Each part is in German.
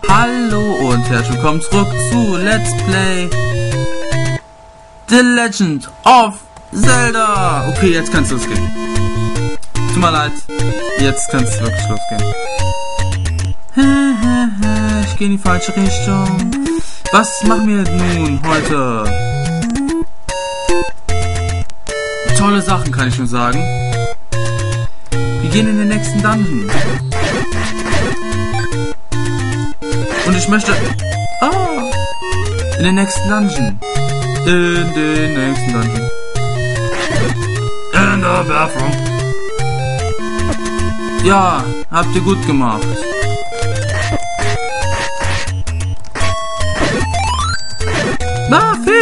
Hallo und herzlich willkommen zurück zu Let's Play The Legend of Zelda. Okay, jetzt kann es losgehen. Tut mir leid, jetzt kann es wirklich losgehen. Ich gehe in die falsche Richtung. Was machen wir nun heute? Tolle Sachen, kann ich nur sagen. Wir gehen in den nächsten Dungeon. Und ich möchte... in den nächsten Dungeon. In den nächsten Dungeon. In the bathroom. Ja, habt ihr gut gemacht. Viel.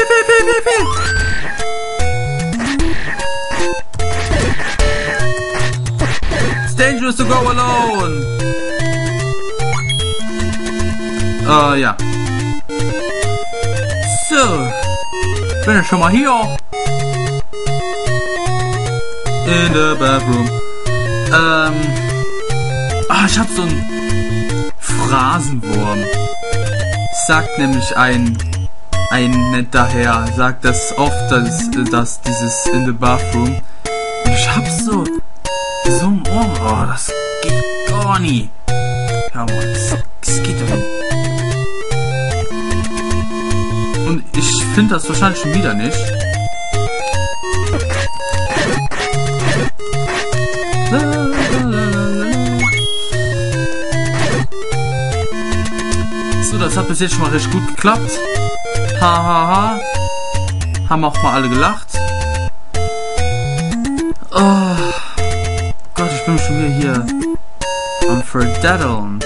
It's dangerous to go alone. Ja. So. Bin ich schon mal hier. In the bathroom. Ich hab so einen Phrasenwurm. Sagt nämlich ein netter Herr, sagt das oft, dass dieses in the bathroom. Und ich hab so ein Ohr. Das geht gar nie. Ja, Mann, das geht doch nicht. Und ich finde das wahrscheinlich schon wieder nicht. So, das hat bis jetzt schon mal recht gut geklappt. Hahaha. Haben auch mal alle gelacht. Oh Gott, ich bin schon wieder hier am Verdaddeln.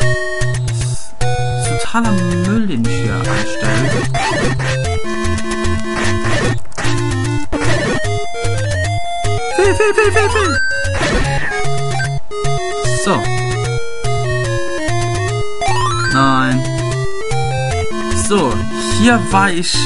Totaler Müll, den ich hier anstelle. Viel. So. Nein. So, hier war ich.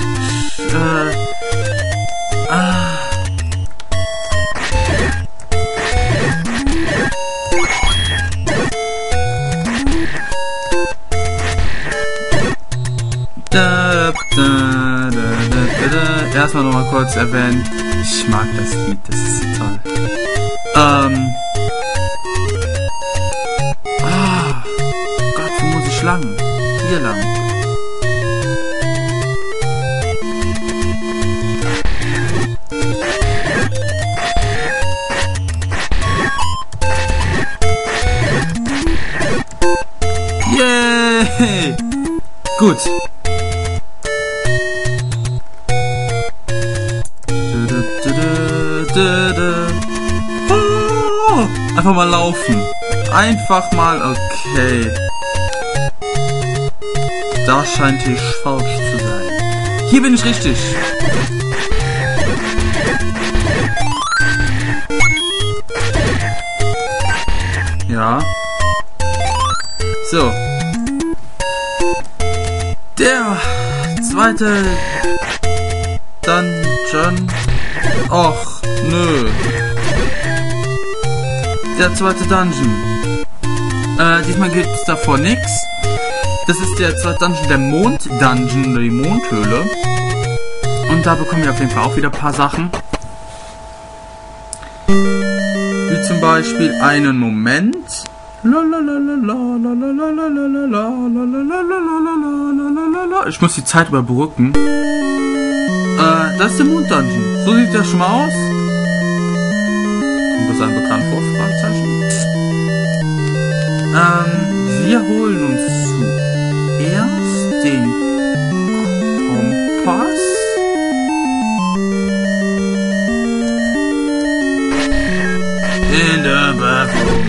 Erstmal noch mal kurz erwähnen, ich mag das Lied, das ist so toll. Gott, wo muss ich lang? Hier lang. Yay! Gut. Einfach mal laufen. Einfach mal, okay. Da scheint hier falsch zu sein. Hier bin ich richtig. Ja. So. Der zweite Dungeon. Och, nö. Der zweite Dungeon. Diesmal gibt es davor nichts. Das ist der zweite Dungeon, der Mond-Dungeon, oder die Mondhöhle. Und da bekommen wir auf jeden Fall auch wieder ein paar Sachen. Wie zum Beispiel einen Moment. Ich muss die Zeit überbrücken. Das ist der Mond-Dungeon. So sieht das schon mal aus. Kommt das einem bekannt vor? Fragezeichen. Wir holen uns zuerst den Kompass. In the bathroom.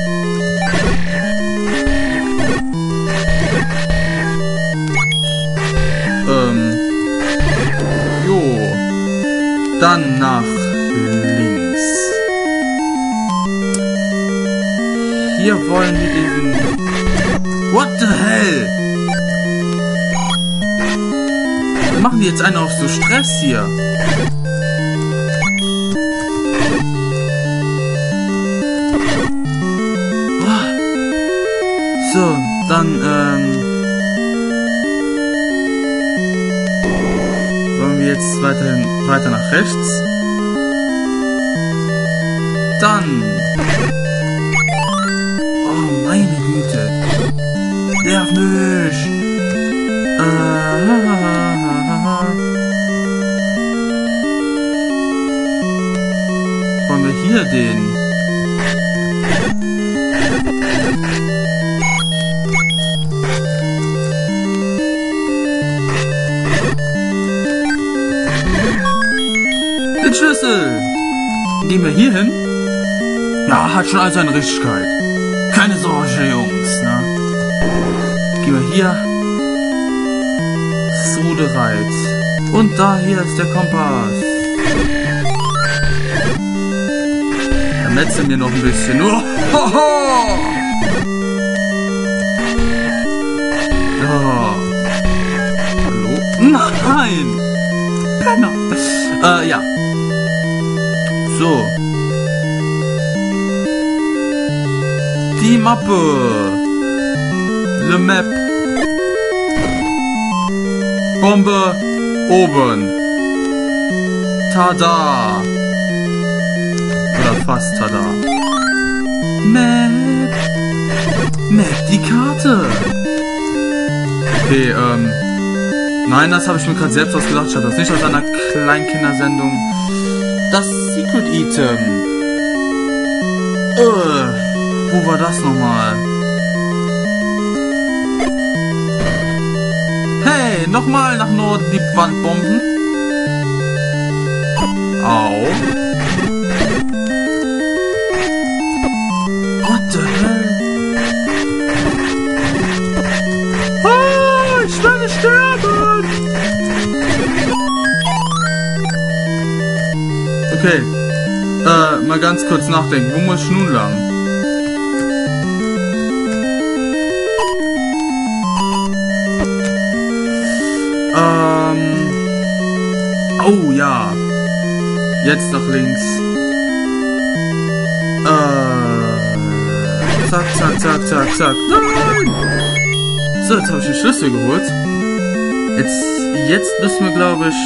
Dann nach links. Hier wollen wir diesen... What the hell? Machen die jetzt einen auf so Stress hier? So, Dann, wollen wir jetzt weiter nach rechts. Dann. Oh, meine Güte. Nerv mich. Wollen wir hier den? Den Schlüssel. Gehen wir hier hin? Ja, hat schon all seine Richtigkeit. Keine Sorge, Jungs, ne? Gehen wir hier. Sodereit. Und da hier ist der Kompass. Metzeln wir noch ein bisschen. Oh, ho, ho. Oh. Hallo? Nein! Penner! Ja. So. Die Mappe. Le Map. Bombe oben. Tada! Fast tada. Map, die Karte. Okay, nein, das habe ich mir gerade selbst ausgedacht. Ich hatte das nicht aus einer Kleinkindersendung. Das Secret Item. Wo war das nochmal? Hey, nochmal nach Norden die Wandbomben. Au. What the hell? Oh, ich werde sterben! Okay. Mal ganz kurz nachdenken. Wo muss ich nun lang? Oh ja. Jetzt nach links. Zack, zack, zack, zack, zack. Nein! So, jetzt habe ich den Schlüssel geholt. Jetzt müssen wir, glaube ich,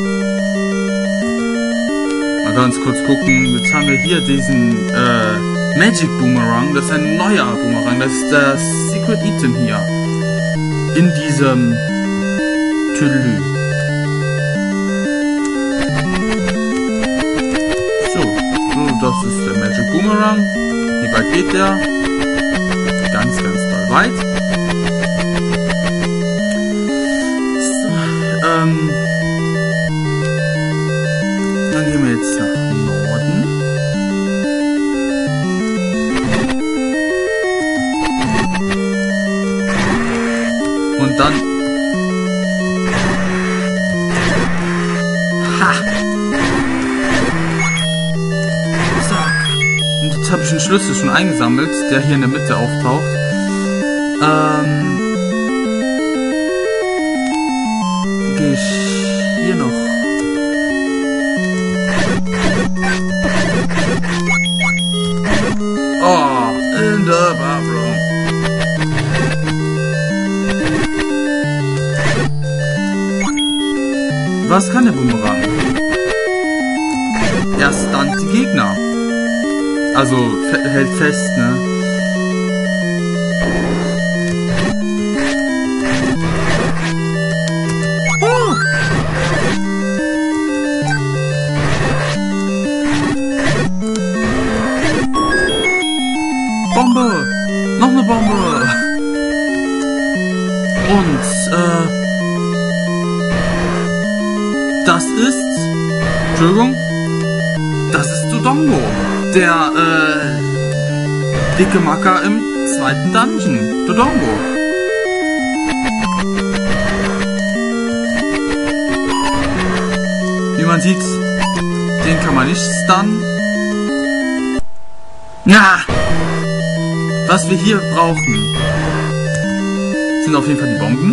mal ganz kurz gucken. Jetzt haben wir hier diesen Magic Boomerang. Das ist ein neuer Boomerang. Das ist das Secret Item hier. In diesem Tüdelü. So, das ist der Magic Boomerang. Wie weit geht der? Ganz, ganz doll weit. So, dann gehen wir jetzt nach Norden. Und dann... Ha! Jetzt habe ich einen Schlüssel schon eingesammelt, der hier in der Mitte auftaucht. Gehe ich hier noch. Oh, in the bathroom. Was kann der Boomerang? Er stunt die Gegner. Also, hält fest, ne? Oh! Bombe! Noch eine Bombe! Und, das ist... Entschuldigung? Das ist Dodongo. Der, dicke Macker im zweiten Dungeon. Dodongo. Wie man sieht, den kann man nicht stunnen. Na! Was wir hier brauchen, sind auf jeden Fall die Bomben.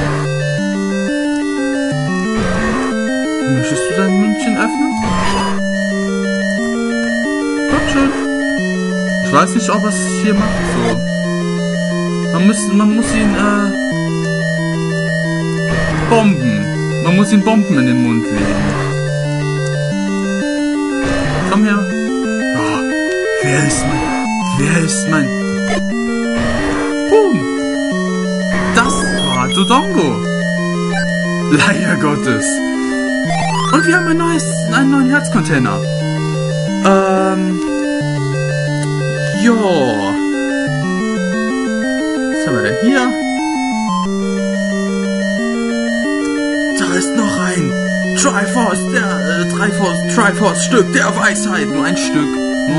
Möchtest du dein Mündchen öffnen? Kommt schon. Ich weiß nicht, ob es hier macht. So. Man muss ihn, bomben. Man muss ihn Bomben in den Mund legen. Komm her. Oh, wer ist mein... Boom. Das war Dodongo. Leider Gottes. Und wir haben einen neuen Herzcontainer. Jo. Was haben wir denn hier? Da ist noch ein Triforce-Stück der Weisheit. Nur ein Stück.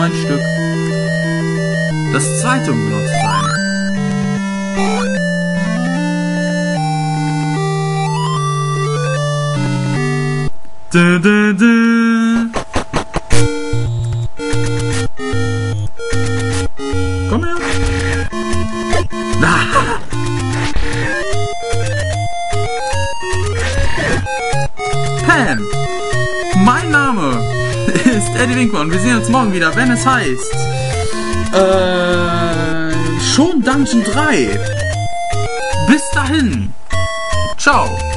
Das zweite, um genau zu sein. Komm her. Pam. Mein Name ist Eddie Winkler und wir sehen uns morgen wieder, wenn es heißt schon Dungeon 3. Bis dahin. Ciao.